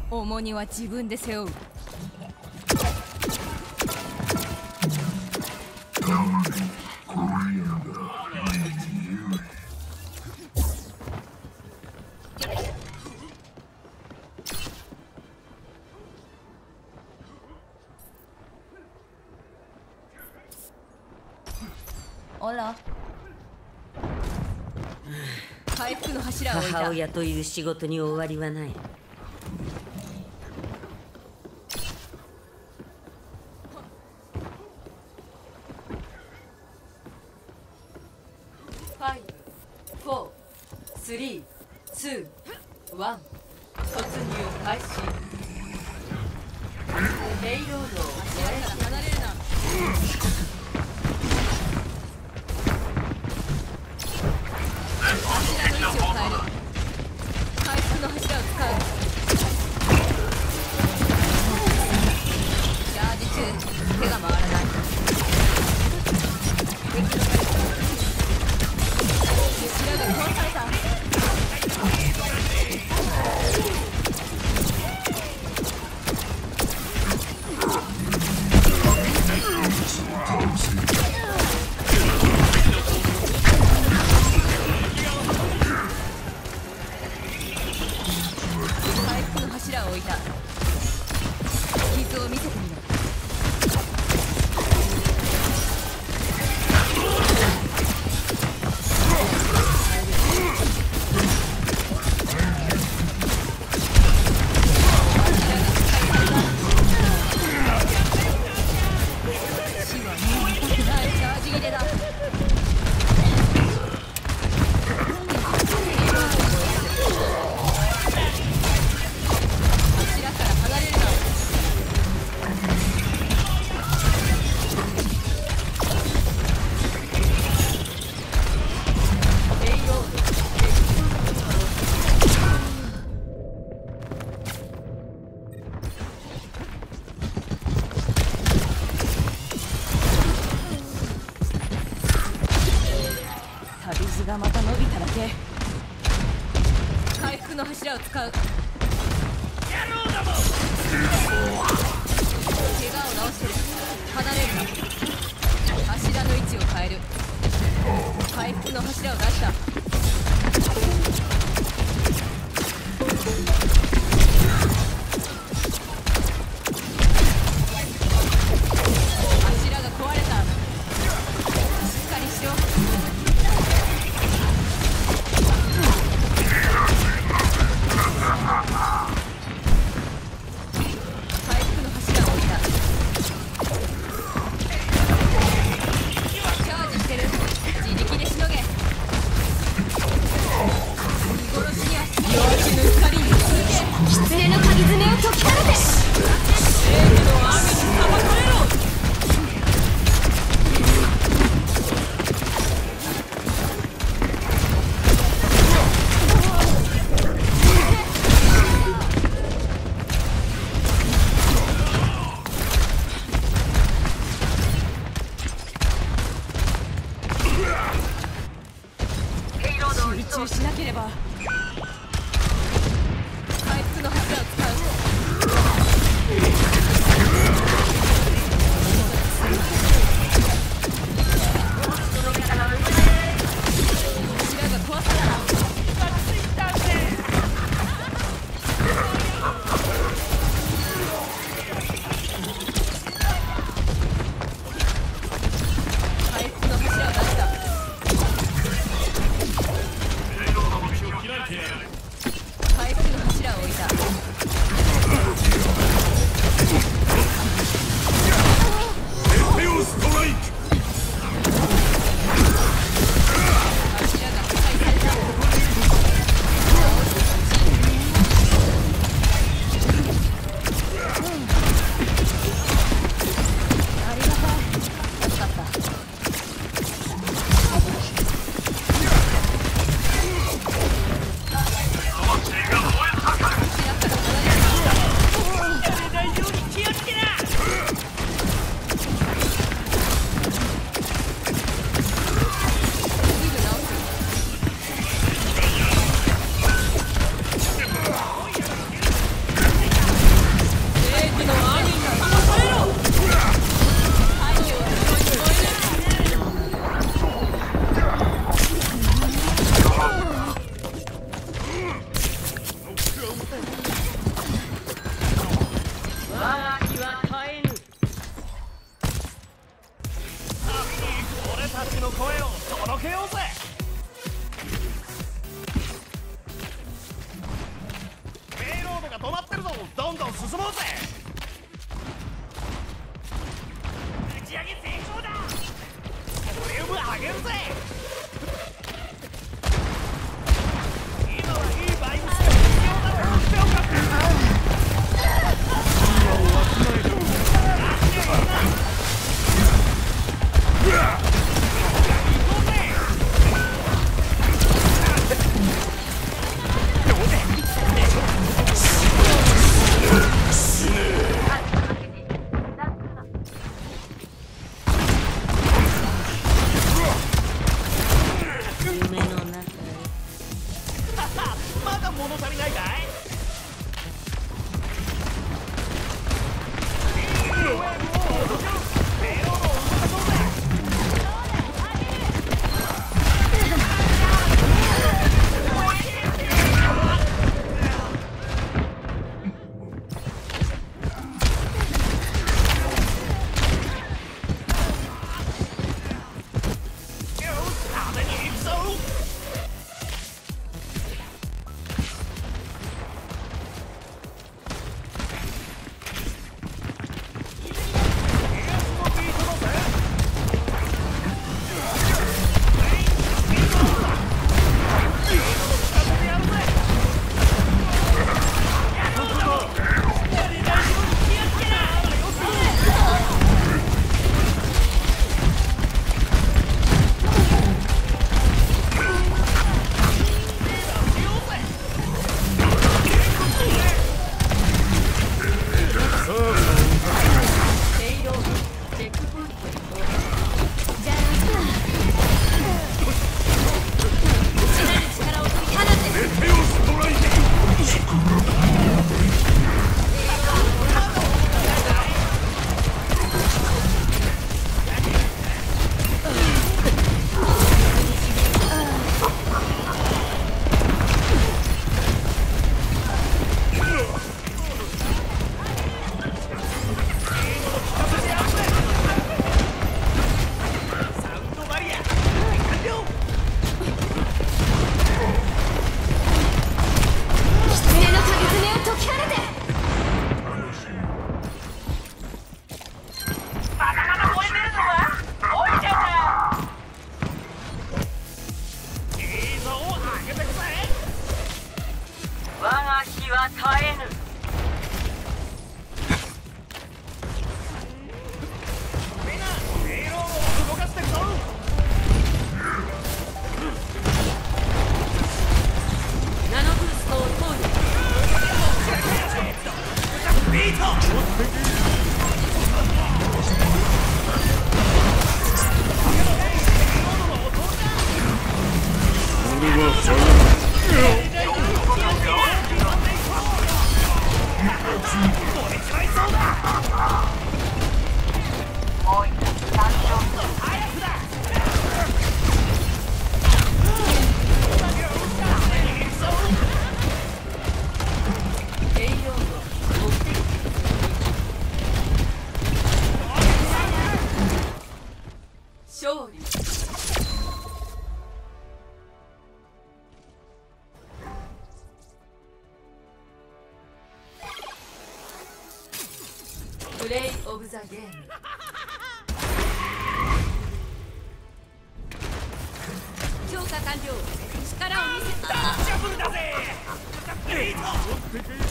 重荷は自分で背負う。 あら、 回復の柱を置いた。 母親という仕事に終わりはない。5、4、3、2、1、突入開始。レイロードを柱から離れるな。柱の位置を変える。回復の柱を使う。チャージ中、手が回らない。敵の柱が壊された。回復の柱を置いた。傷を見せてみろ。旅路がまた伸びただけ。回復の柱を使う。怪我を治してる。離れるな。柱の位置を変える。回復の柱を出した。柱が壊れた。しっかりしろ。回復の柱を置いた。チャージしてる。自力でしのげ。見殺しには夜明けの光に続け。 狐の鍵爪を解き放て。 正義の網にさばかれろ。集中しなければ。回復の柱を使う。柱が壊された。回復の柱を出した。回復の柱を置いた。 うぜ。ペイロードが止まってるぞ。どんどん進もうぜ。打ち上げ成功だ。ボリューム上げるぜ。今はいいバイブスが必要だろ。強かった。 夢の中へ。 まだ物足りないかい？ 我が火は絶えぬ。 みんなペイロードを動かしてくぞ。 ナノブーストを投入。 ビート。俺はファン。 勝利。プレイオブザゲーム。 強化完了。力を見せ。 ダッシャブルだぜ。ビート。